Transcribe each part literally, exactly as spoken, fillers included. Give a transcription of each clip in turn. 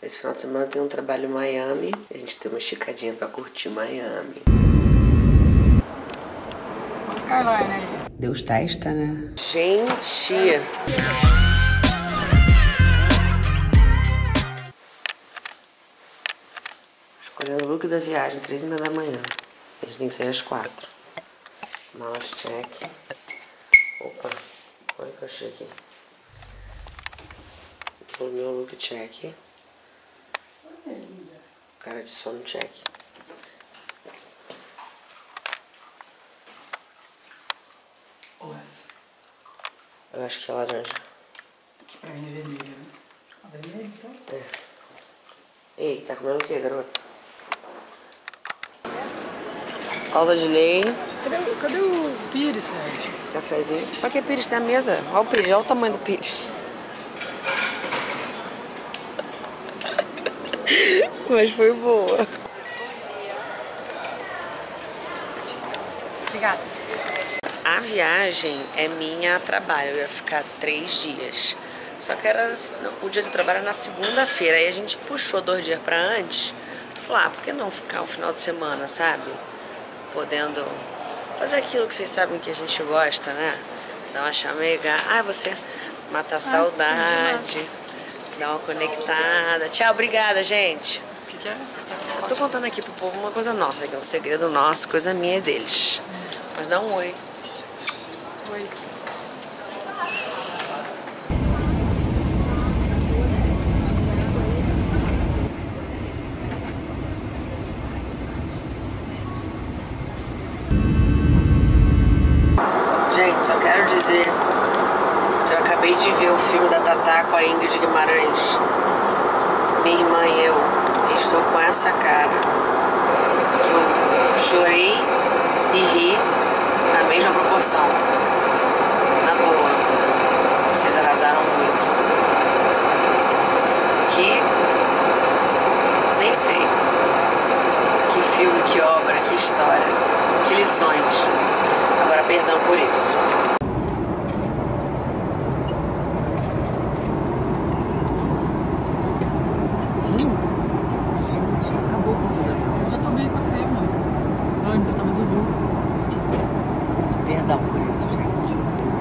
Esse final de semana tem um trabalho em Miami. A gente tem uma esticadinha pra curtir Miami. Olha os Skyline aí. Deus testa, né? Gente! Escolhendo o look da viagem, três e meia da manhã. A gente tem que sair às quatro. Malas check. Opa, olha o que eu achei aqui. O meu look check. Cara de sono check. Ou essa? Eu acho que é laranja. Que pra mim é vermelha, né? A vermelha, então? É. Ei, tá comendo o que, garota? Pausa de lei. Cadê, o- cadê o Pires, Sérgio? Cafezinho. Pra que Pires? Tem a mesa. Olha o Pires, olha o tamanho do Pires. Mas foi boa. Obrigada. A viagem é minha a trabalho. Eu ia ficar três dias. Só que era, o dia de trabalho era na segunda-feira. Aí a gente puxou dois dias pra antes. Falei, ah, por que não ficar um final de semana, sabe? Podendo fazer aquilo que vocês sabem que a gente gosta, né? Dar uma chamega. Ah, você matar a saudade. Dar uma conectada. Tchau, obrigada, gente. O que, que é? Eu tô contando aqui pro povo uma coisa nossa, que é um segredo nosso, coisa minha e deles. Mas dá um oi. Oi. Gente, só quero dizer que eu acabei de ver o filme da Tatá com a Ingrid Guimarães. Minha irmã e eu. E estou com essa cara. Eu chorei e ri na mesma proporção. Na boa. Vocês arrasaram muito. Que... nem sei. Que filme, que obra, que história. Que lições. Agora, perdão por isso. Viu? Gente, acabou com vida. Eu já tomei café, mano. Antes, tava do luto. Perdão por isso, gente.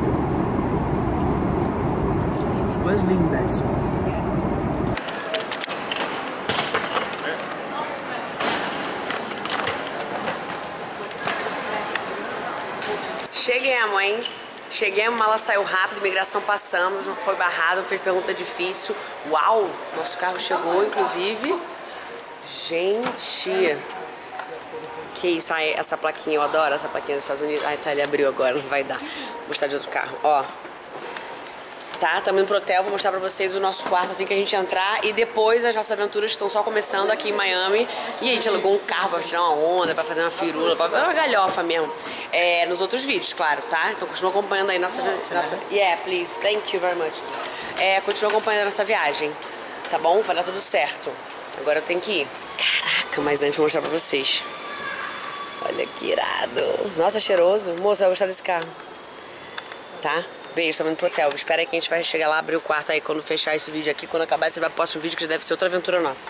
Duas lindas. Cheguemos, hein? Cheguemos, mala saiu rápido, imigração passamos, não foi barrado, não fez pergunta difícil. Uau! Nosso carro chegou, inclusive. Gente! Que isso, ai, essa plaquinha, eu adoro essa plaquinha dos Estados Unidos. Ai, tá, ele abriu agora, não vai dar. Vou mostrar de outro carro, ó. Tá, estamos indo pro hotel, vou mostrar pra vocês o nosso quarto assim que a gente entrar. E depois as nossas aventuras estão só começando aqui em Miami. E a gente alugou um carro pra tirar uma onda, pra fazer uma firula, pra fazer uma galhofa mesmo. É, nos outros vídeos, claro, tá? Então continua acompanhando aí nossa... nossa... Yeah, please, thank you very much. É, continua acompanhando a nossa viagem, tá bom? Vai dar tudo certo. Agora eu tenho que ir. Caraca, mas antes eu vou mostrar pra vocês. Olha que irado. Nossa, cheiroso. Moça, vai gostar desse carro. Tá? Beijo, estamos indo pro hotel. Espera aí que a gente vai chegar lá, abrir o quarto aí quando fechar esse vídeo aqui. Quando acabar, você vai pro próximo vídeo que já deve ser outra aventura nossa.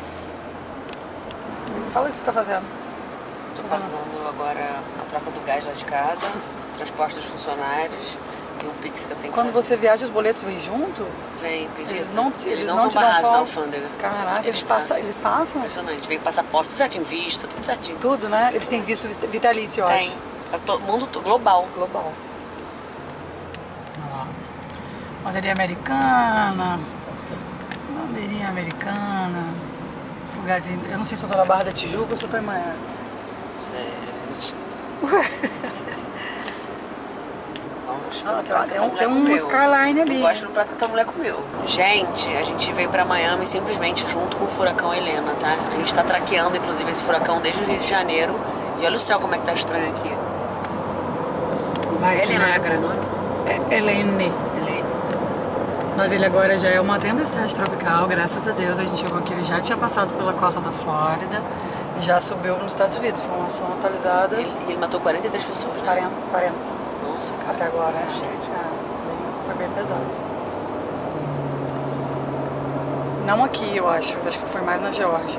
Fala o que você tá fazendo. Tô pagando agora a troca do gás lá de casa, transporte dos funcionários e um Pix que eu tenho que Quando fazer. você viaja, os boletos vêm junto? Vem, acredita? Eles não, eles eles não, não são te dão barrados da falta? alfândega. Caraca, eles passam? Eles passam? Impressionante. Vem passaporte, tudo certinho, visto, tudo certinho. Tudo, né? Eles têm visto vitalício, eu Tem. acho. Pra todo mundo global. Global. Olha lá. Bandeirinha americana. Bandeirinha americana. Lugarzinho. Eu não sei se eu tô na Barra da Tijuca ou se eu tô em Miami. Gente. Ah, tem, tem um, tem um Skyline ali. Eu gosto do prato que tua mulher comeu. Gente, a gente veio pra Miami simplesmente junto com o furacão Helena, tá? A gente tá traqueando, inclusive, esse furacão desde o Rio de Janeiro. E olha o céu como é que tá estranho aqui. Vai, É Helena, né, cara? Nome? É Helene. Helene. Mas ele agora já é uma tempestade tropical, graças a Deus. A gente chegou aqui, ele já tinha passado pela costa da Flórida e já subiu nos Estados Unidos. Informação atualizada. E ele, ele matou quarenta e três pessoas, né? quarenta, quarenta. Nossa, cara. Até agora, né? Gente. É, foi bem pesado. não aqui, eu acho. Eu acho que foi mais na Geórgia.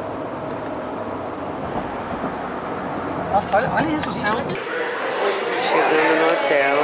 Nossa, olha, olha isso, o céu. Chegando no hotel.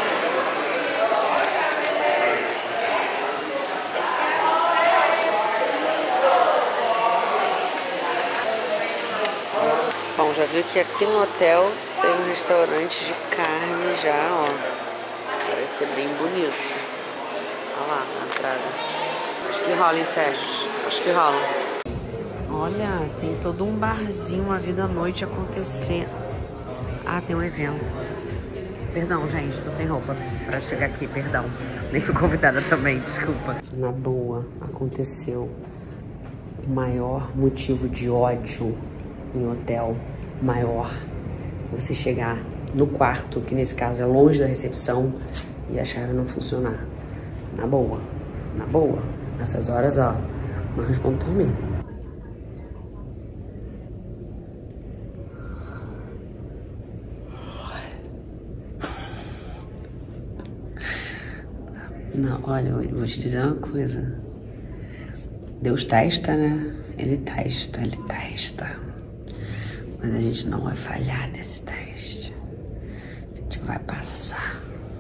Bom, já viu que aqui no hotel tem um restaurante de carne já, ó. Parece ser bem bonito. Olha lá, na entrada. Acho que rola, hein, Sérgio? Acho que rola. Olha, tem todo um barzinho, uma vida à noite acontecendo. Ah, tem um evento. Perdão, gente, tô sem roupa pra chegar aqui, perdão. Nem fui convidada também, desculpa. Na boa, aconteceu o maior motivo de ódio em hotel. Maior. Você chegar no quarto, que nesse caso é longe da recepção, e a chave não funcionar. Na boa. Na boa. Nessas horas, ó, não respondo por mim. Não, olha, eu vou te dizer uma coisa. Deus testa, né? Ele testa, ele testa. Mas a gente não vai falhar nesse teste. A gente vai passar.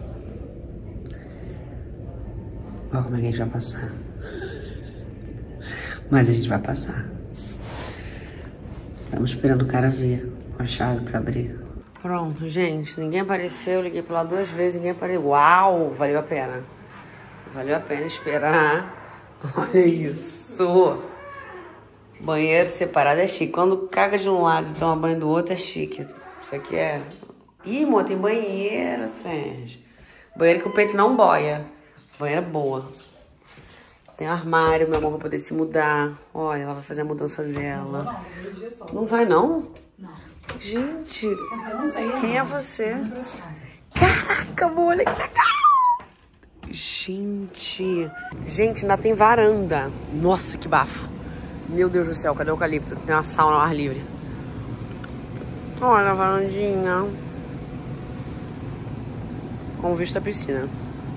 Olha como é que a gente vai passar. Mas a gente vai passar. Estamos esperando o cara vir com a chave pra abrir. Pronto, gente. Ninguém apareceu. Liguei pra lá duas vezes. Ninguém apareceu. Uau! Valeu a pena. Valeu a pena esperar. Olha isso. Banheiro separado é chique. Quando caga de um lado e toma banho do outro é chique. Isso aqui é... Ih, amor, tem banheiro, Sérgio. Banheiro que o peito não boia. Banheira boa. Tem armário, meu amor, pra poder se mudar. Olha, ela vai fazer a mudança dela. Não, não, não vai, não? Não. Gente, quem é você? Caraca, amor, olha que legal. Gente. Gente, ainda tem varanda. Nossa, que bafo. Meu Deus do céu, cadê o eucalipto? Tem uma sauna ao ar livre. Olha a varandinha. Com vista à piscina.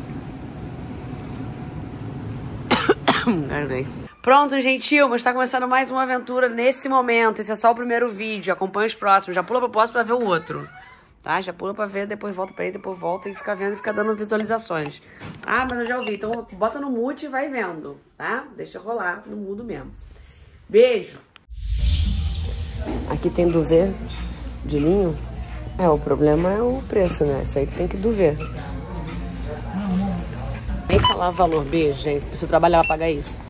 Pronto, gentil, mas tá começando mais uma aventura nesse momento. Esse é só o primeiro vídeo. Acompanha os próximos. Já pula pro próximo pra ver o outro. Tá? Já pula pra ver, depois volta pra aí, depois volta e fica vendo e fica dando visualizações. Ah, mas eu já ouvi. Então bota no mute e vai vendo, tá? Deixa rolar no mudo mesmo. Beijo! Aqui tem duvet de linho. É, o problema é o preço, né? Isso aí que tem que duvet. Nem falar valor, beijo, gente. Se eu trabalhar, pagar isso.